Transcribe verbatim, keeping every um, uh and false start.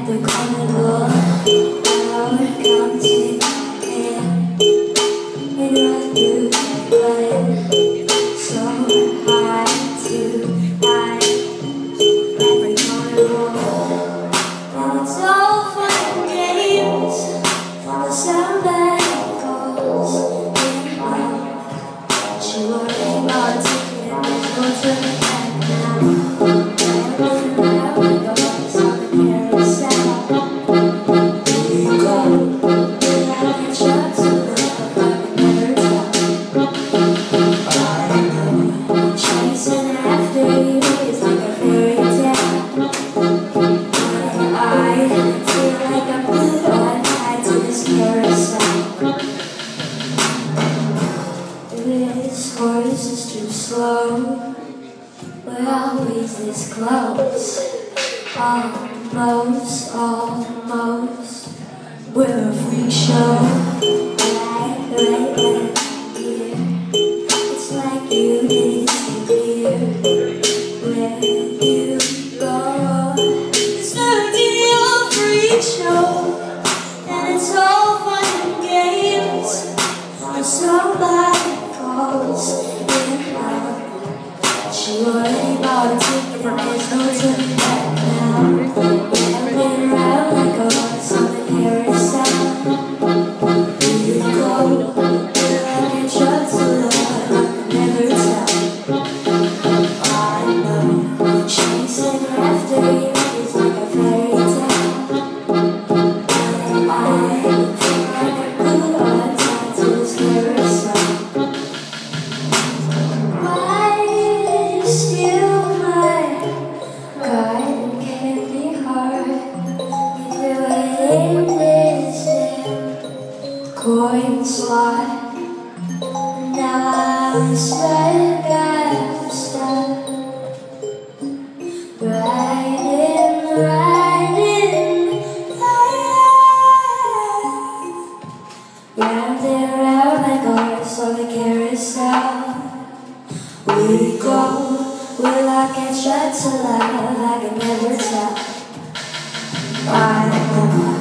the corner, now it comes in and run through the brain. So high to high, every corner, and it's all fun and games. The sound that goes in love. She worried about a ticket and go to the back now. This horse is too slow. We're always this close. Almost, almost. We're a freak show. Right, right, right here. It's like you disappear. Where you go, it's not a freak show. And it's all fun and games. For somebody in love. She already bought a ticket and there's no turning back now. I've been around like a horse on the carousel. You go, I can trust to love, I can never tell. I know, chasing after you is like a fairy tale. I feel like a blue eye tied to this carousel. Coin slot. Now I'm stuck, I'm stuck. Riding, riding, round and round like a horse on the carousel. We go, will I catch up to love? I can never tell. I know.